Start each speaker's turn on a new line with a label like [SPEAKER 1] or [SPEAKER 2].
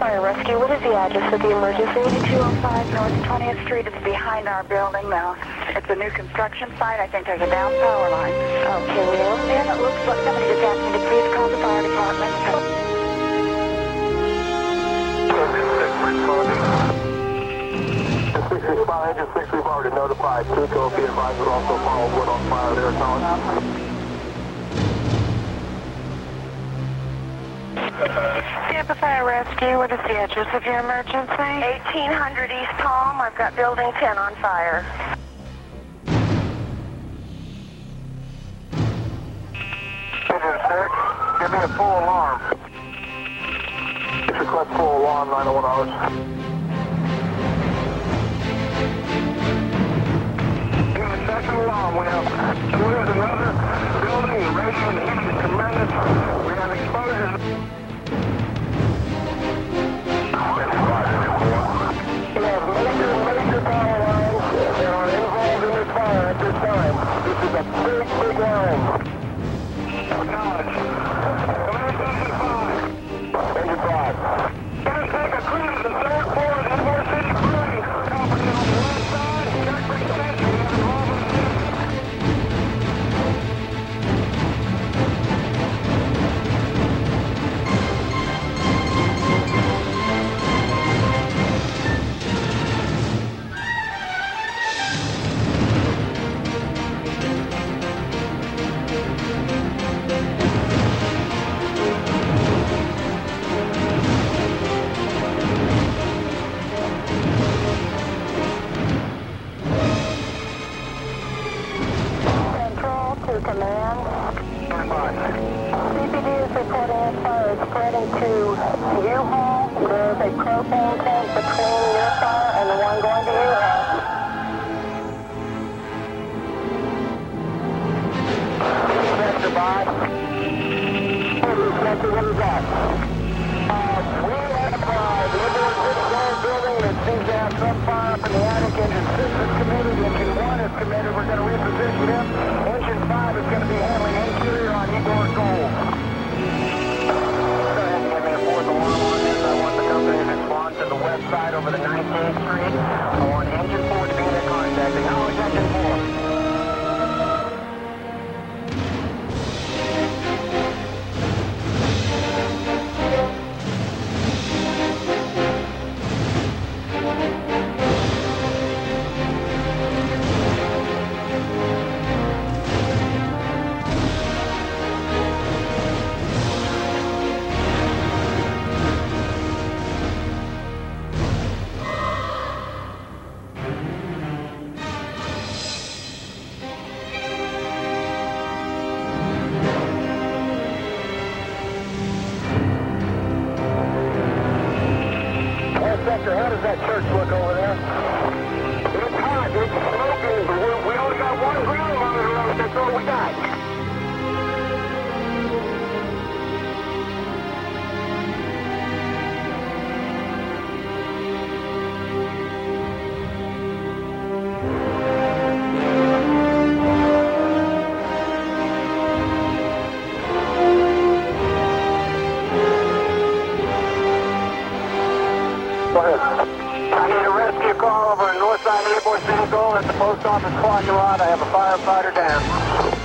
[SPEAKER 1] Fire Rescue. What is the address of the emergency?
[SPEAKER 2] 8205 North 20th Street. It's behind our building now. It's a new construction site. I think there's a down power line.
[SPEAKER 1] Okay, Will.
[SPEAKER 2] And it looks like somebody just asked me to please call the fire department.
[SPEAKER 3] Agent 6, we've already notified. Y2K, be advised, would also follow wood on fire there, calling out.
[SPEAKER 2] Tampa Fire Rescue, what is the address of your emergency?
[SPEAKER 1] 1800 East Palm. I've got building 10 on fire.
[SPEAKER 3] Agent 6, give me a full alarm. Just request full alarm, 901 hours. Second alarm, we have another building, the radiant heat is tremendous. We have exposures. We have major power lines that are involved in this fire at this time. This is a big line. Acknowledge. Command Station 5. Station 5. Gonna take a cruise to the third floor of Ybor City Brewing Company on the west side. Check for extension.
[SPEAKER 1] Command. CPD is reporting fire is spreading to U-Haul. There's a propane tank between your fire and the one going to U-Haul.
[SPEAKER 3] Sector by. Sector, what is that? We have the Ybor City building that seems to have some fire up in the attic. Engine 6 is committed. Engine 1 is committed. We're going to reposition him. Engine 5 is going to be handling interior on Ybor Gold. Go ahead and give me a fourth alarm on this. I want the company to respond to the west side over the 19th Street. I want engine 4 to be in contact. Acknowledge engine 4. Sector, how does that church look over there? It's hot, it's smoking, but we only got one ground monitor on it, that's all we got. Go ahead. I need a rescue call over in north side of Ybor City Gold at the post office parking lot. I have a firefighter down.